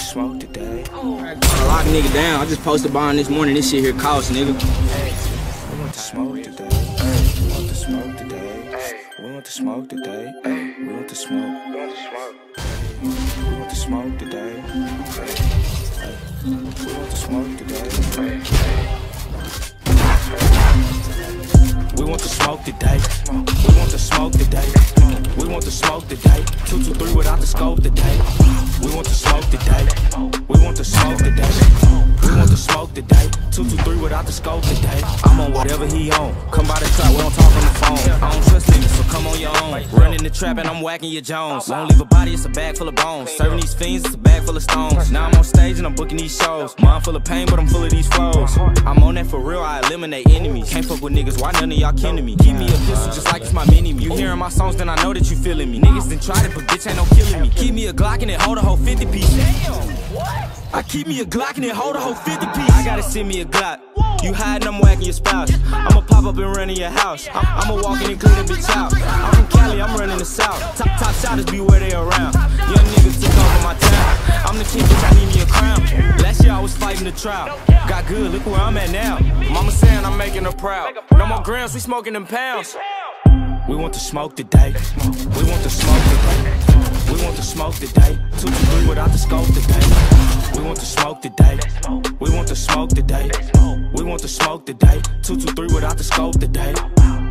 smoke today. Lock a nigga down. I just posted bond this morning. This shit here cost, nigga. We want to smoke today. We want to smoke today. We want to smoke today. We want to smoke. We want to smoke today. We want to smoke today. We want to smoke today. We want to smoke today. We want to smoke today. 223 without the scope today. We want to smoke today. We want to smoke today. We want to smoke today. 223 without the scope today. I'm on whatever he on. Come by the trap, we don't talk on the phone. I don't trust niggas, so come on your own. Running the trap and I'm whacking your Jones. Won't leave a body, it's a bag full of bones. Serving these fiends, it's a bag full of stones. Now I'm on stage and I'm booking these shows. Mind full of pain, but I'm full of these flows. I'm on that for real, I eliminate enemies. Can't fuck with niggas, why none of y'all kin to me? Keep me a pistol just like it's my mini-me. You hearing my songs, then I know that you feeling me. Niggas done tried it, but bitch ain't no killing me. Keep me a Glock and it hold a whole 50 piece. I keep me a Glock and it hold a whole 50 piece. I gotta send me a Glock. You hiding, I'm whacking your spouse. I'ma pop up and run in your house. I'ma walk in and clean the bitch out. I'm from Cali, I'm running the south. Top shotters be where they around. Young niggas took over my town. I'm the king, bitch, I need me a crown. Last year I was fighting the trial. Got good, look where I'm at now. Mama saying I'm making her proud. No more grams, we smoking them pounds. We want to smoke today. We want to smoke today. We want to smoke today. 223 without the scope today. We want to smoke today. We want to smoke today. We want to smoke today. 223 without the scope today.